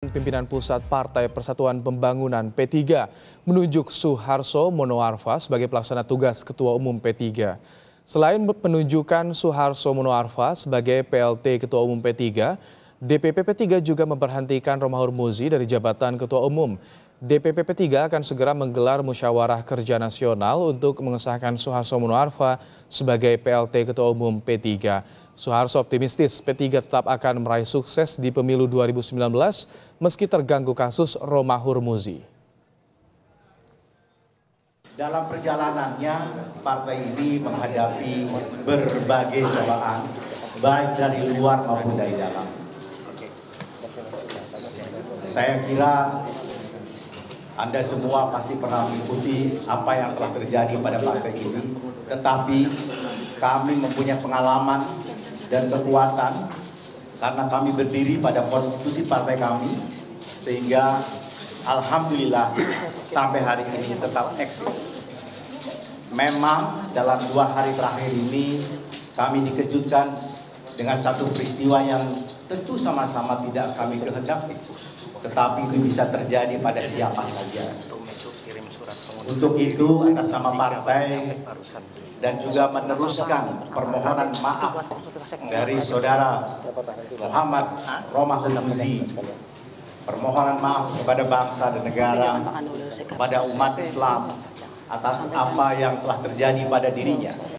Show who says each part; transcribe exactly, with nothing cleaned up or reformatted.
Speaker 1: pimpinan pusat Partai Persatuan Pembangunan P tiga menunjuk Suharso Monoarfa sebagai pelaksana tugas Ketua Umum P tiga. Selain penunjukan Suharso Monoarfa sebagai P L T Ketua Umum P tiga, D P P P tiga juga memberhentikan Romahur Muzi dari jabatan Ketua Umum. D P P P tiga akan segera menggelar musyawarah kerja nasional untuk mengesahkan Suharso Monoarfa sebagai P L T Ketua Umum P tiga. Suharso optimistis P tiga tetap akan meraih sukses di pemilu dua ribu sembilan belas meski terganggu kasus Romahur Muzi.
Speaker 2: Dalam perjalanannya, partai ini menghadapi berbagai cobaan, baik dari luar maupun dari dalam. Saya kira Anda semua pasti pernah mengikuti apa yang telah terjadi pada partai ini, tetapi kami mempunyai pengalaman dan kekuatan karena kami berdiri pada konstitusi partai kami, sehingga alhamdulillah sampai hari ini tetap eksis. Memang dalam dua hari terakhir ini kami dikejutkan dengan satu peristiwa yang tentu sama-sama tidak kami kehendaki, tetapi itu bisa terjadi pada siapa saja. Untuk itu atas nama partai dan juga meneruskan permohonan maaf dari saudara Muhammad Romahur Muzi, permohonan maaf kepada bangsa dan negara, kepada umat Islam atas apa yang telah terjadi pada dirinya.